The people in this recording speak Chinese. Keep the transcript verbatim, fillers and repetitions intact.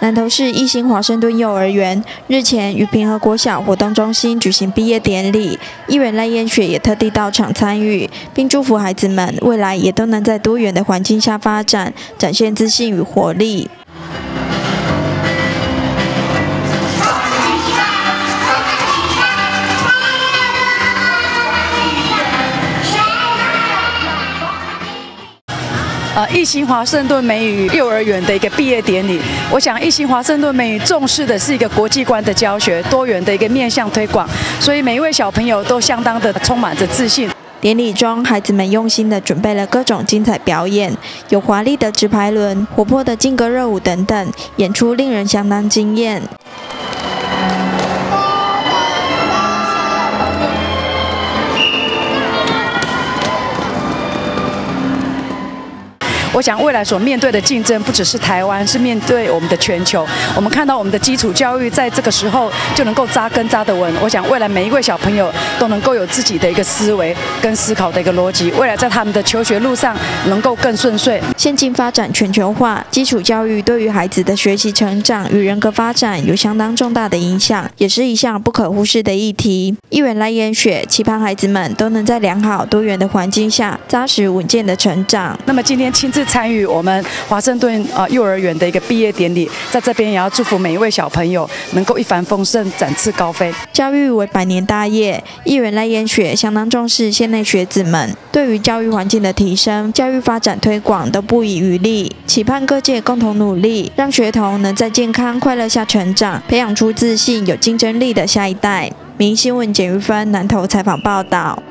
南投市一心华盛顿幼儿园日前于平和国小活动中心举行毕业典礼，议员赖嫣雪也特地到场参与，并祝福孩子们未来也都能在多元的环境下发展，展现自信与活力。 呃，一心华盛顿美语幼儿园的一个毕业典礼，我想一心华盛顿美语重视的是一个国际观的教学，多元的一个面向推广，所以每一位小朋友都相当的充满着自信。 典礼中，孩子们用心地准备了各种精彩表演，有华丽的直排轮、活泼的劲歌热舞等等，演出令人相当惊艳。 我想未来所面对的竞争不只是台湾，是面对我们的全球。我们看到我们的基础教育在这个时候就能够扎根扎得稳。我想未来每一位小朋友都能够有自己的一个思维跟思考的一个逻辑，未来在他们的求学路上能够更顺遂。 现今发展全球化，基础教育对于孩子的学习成长与人格发展有相当重大的影响，也是一项不可忽视的议题。议员赖嫣雪期盼孩子们都能在良好多元的环境下扎实稳健的成长。 那么今天亲自 参与我们华盛顿呃幼儿园的一个毕业典礼，在这边也要祝福每一位小朋友能够一帆风顺、展翅高飞。 教育为百年大业，议员赖嫣雪相当重视县内学子们对于教育环境的提升、教育发展推广都不遗余力，期盼各界共同努力，让学童能在健康快乐下成长，培养出自信、有竞争力的下一代。民意新闻简玉芬南投采访报道。